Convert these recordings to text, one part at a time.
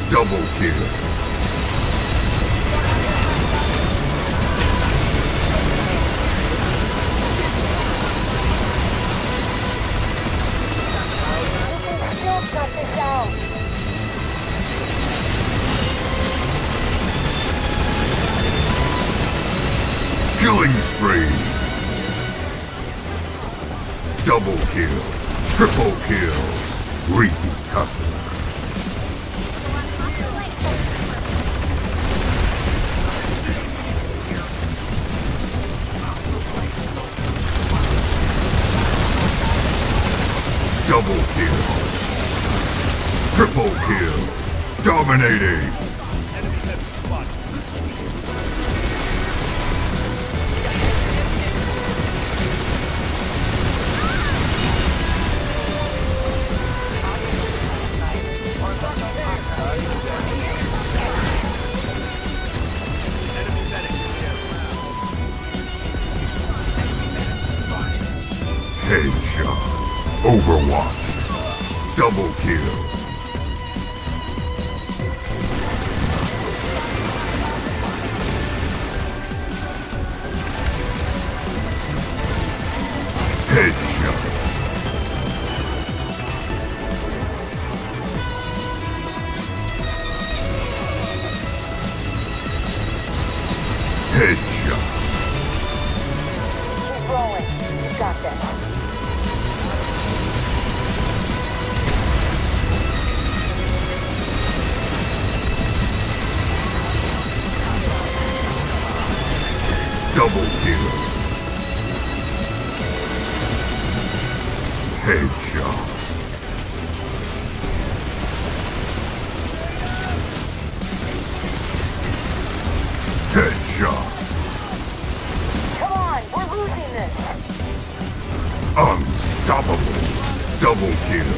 Double kill. Still cut this out. Killing spree. Double kill. Triple kill. Repeat customer. Double kill. Triple kill. Dominating. Headshot. Overwatch. Double kill. Headshot. Headshot. Keep rolling. You got this. Double kill. Headshot. Headshot. Come on, we're losing this. Unstoppable. Double kill.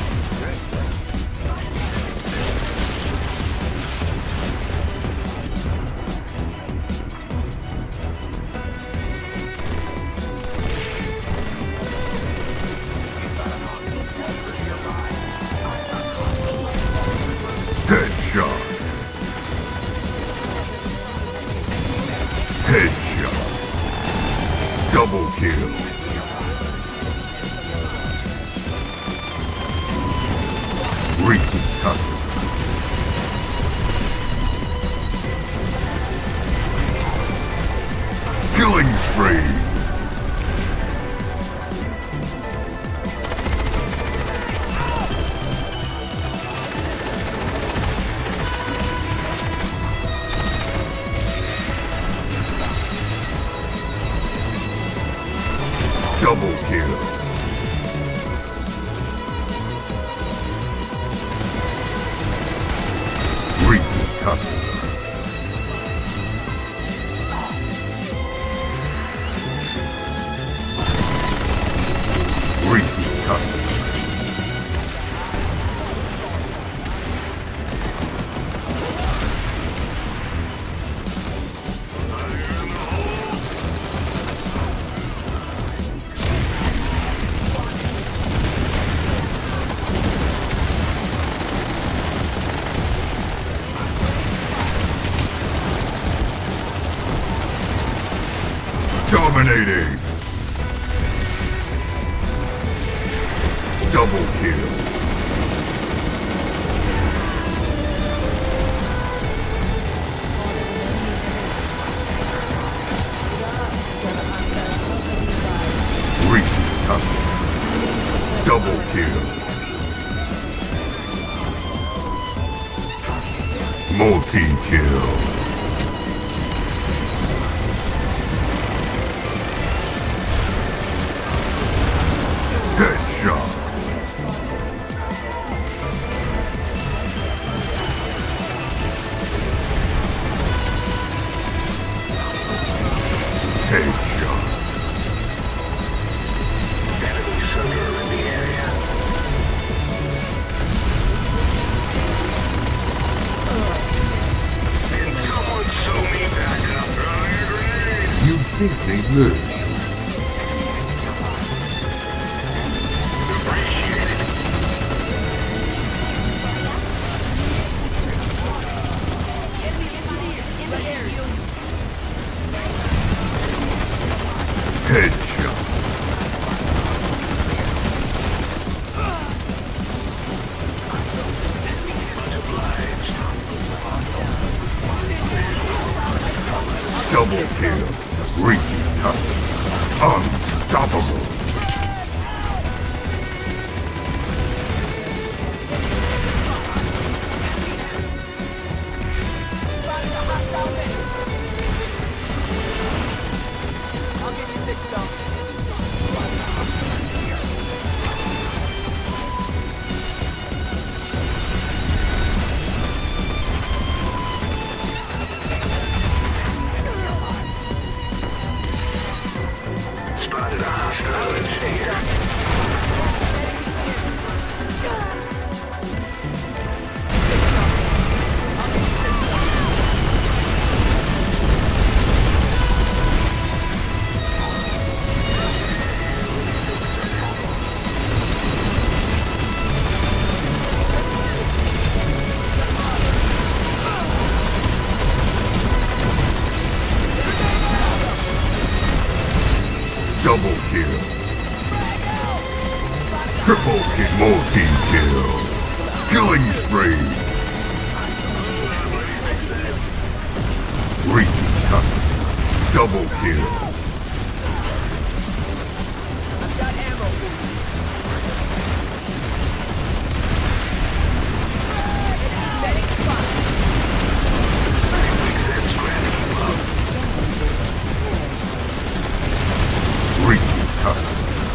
Headshot. Headshot. Double kill. Repeat customer. Killing spree. Double kill. Repeat customer. Repeat customer. Dominating. Double kill. Repeat customer. Double kill. Multi-kill. Headshot. Headshot. Enemy soldier in the area. Can someone sew me back up? Throwing a grenade. You'd think they'd learn. Appreciate it. Triple kill. Multi-kill. Killing spree. Repeat custom. Double kill. Custom.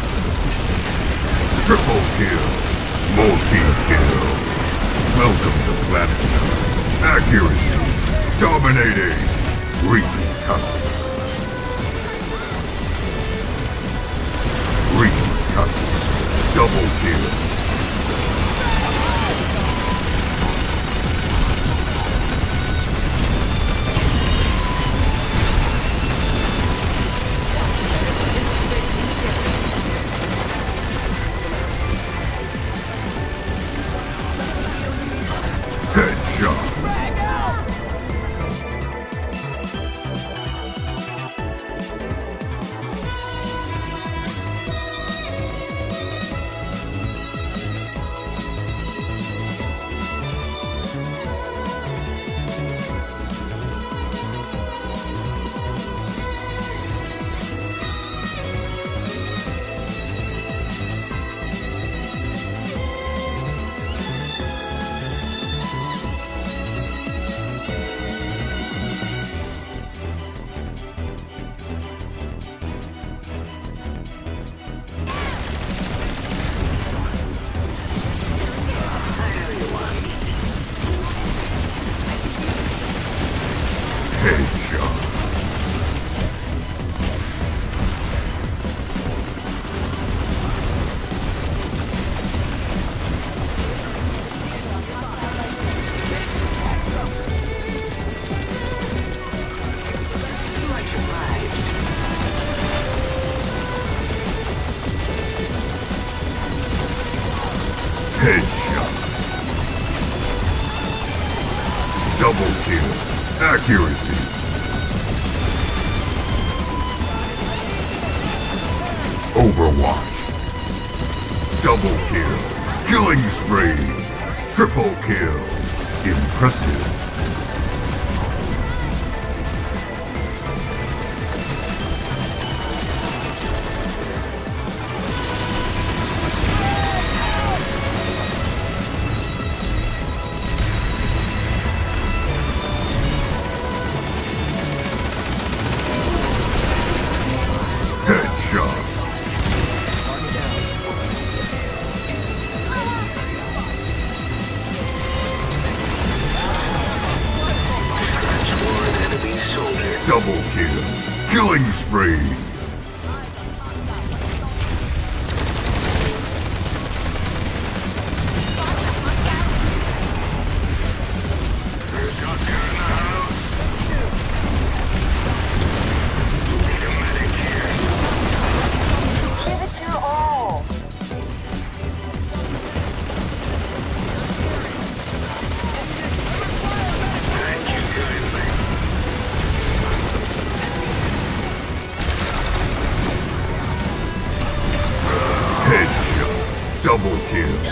Triple kill. Multi-kill. Welcome to Planet Zone. Accuracy. Dominating. Repeat custom. Repeat custom. Double kill. Double kill. Accuracy. Overwatch. Double kill. Killing spree. Triple kill. Impressive. Double kill. Killing spree. Give it your all. Headshot. Double kill.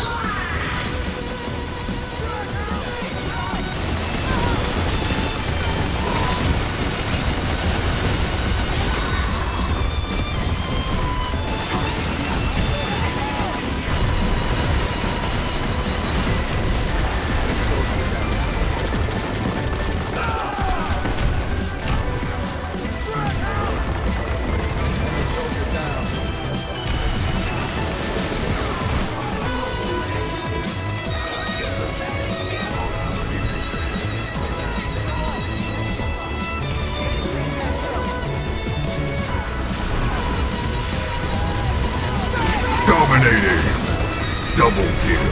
Dominating. Double kill.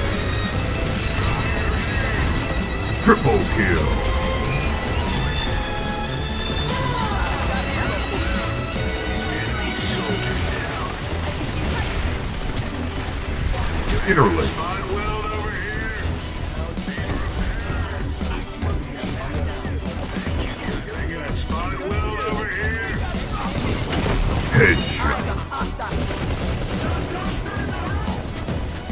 Triple kill. Interlink. Headshot.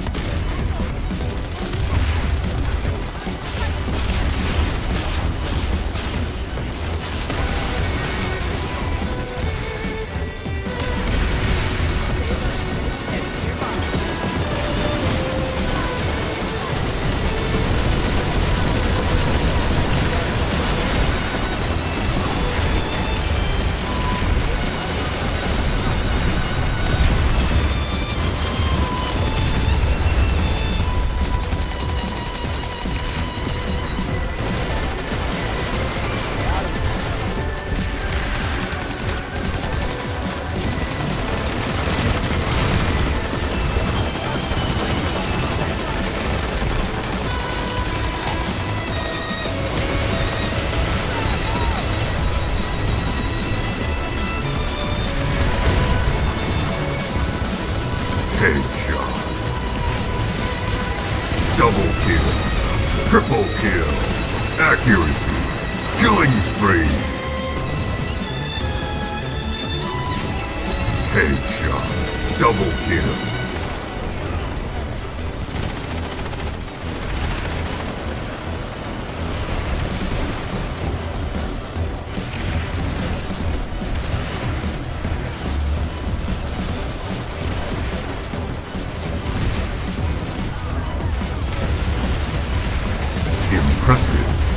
Double kill. Triple kill. Accuracy. Killing spree. Headshot. Double kill. Impressive.